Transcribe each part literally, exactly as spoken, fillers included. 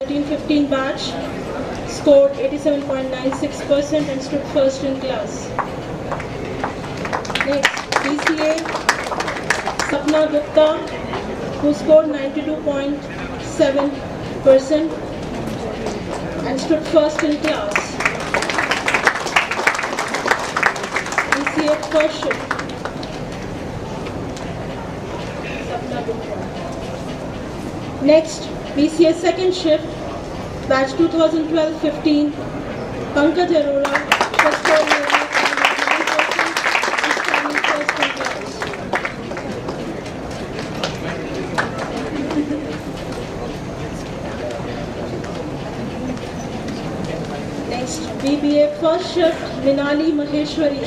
thirteen fifteen batch scored eighty-seven point nine six percent and stood first in class. Next, B C A Sapna Gupta, who scored ninety-two point seven percent and stood first in class. B C A first shift Sapna Gupta. Next, B C A second shift, batch twenty twelve fifteen, Pankaj Arora, first score ninety-nine percent and standing first in class. Next, B B A first shift, Minali Maheshwari.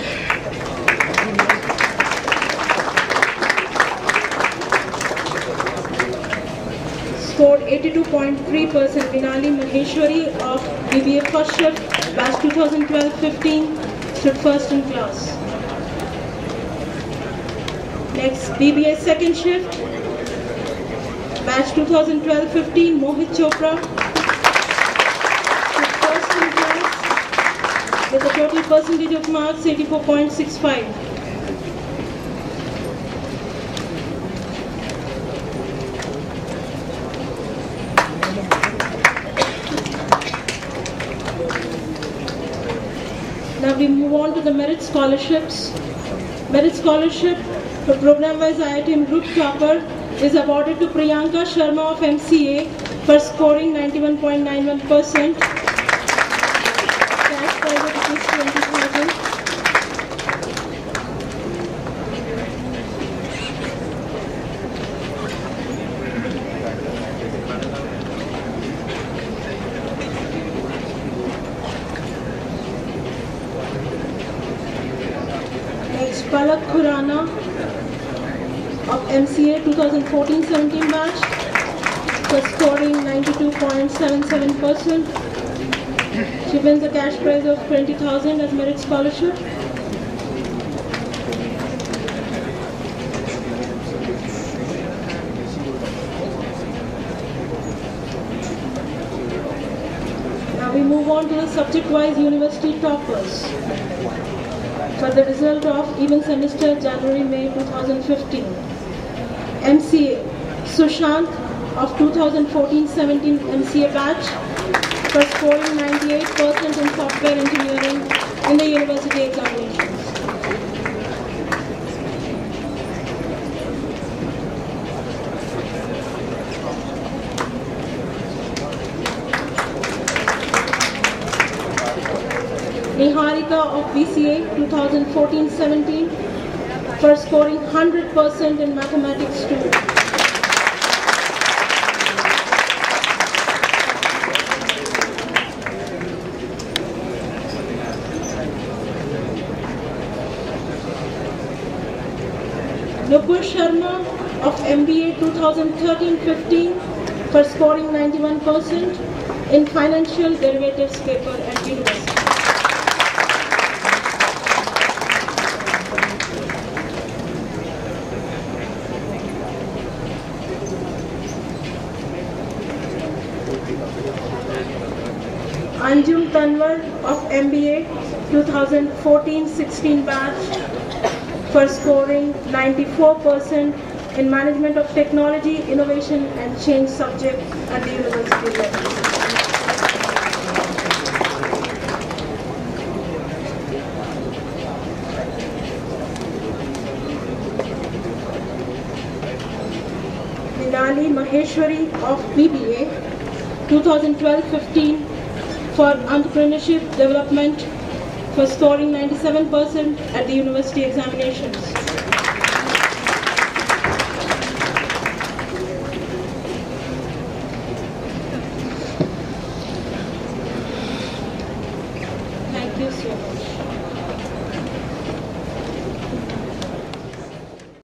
Scored eighty-two point three percent. Minali Maheshwari of B B A first shift, batch twenty twelve fifteen, stood first in class. Next, B B A second shift, batch twenty twelve fifteen, Mohit Chopra, stood first in class with a total percentage of marks eighty-four point six five. Now we move on to the merit scholarships. Merit scholarship for program-wise I I T M group topper is awarded to Priyanka Sharma of M C A for scoring ninety-one point nine one percent. Cash prize of rupees twenty thousand. Palak Khurana of M C A twenty fourteen seventeen batch for scoring ninety-two point seven seven percent. She wins a cash prize of twenty thousand as merit scholarship. Now we move on to the subject-wise university toppers. For the result of even semester January-May twenty fifteen. M C A Sushant of twenty fourteen seventeen M C A batch for scoring ninety-eight percent in software engineering in the university examinations. Niharika of B C A twenty fourteen seventeen for scoring one hundred percent in mathematics too. Nupur Sharma of M B A twenty thirteen fifteen for scoring ninety-one percent in financial derivatives paper at university. Anjum Tanwar of M B A twenty fourteen sixteen batch for scoring ninety-four percent in Management of Technology, Innovation and Change subject at the university level. Minali Maheshwari of B B A twenty twelve fifteen for entrepreneurship development for scoring ninety-seven percent at the university examinations.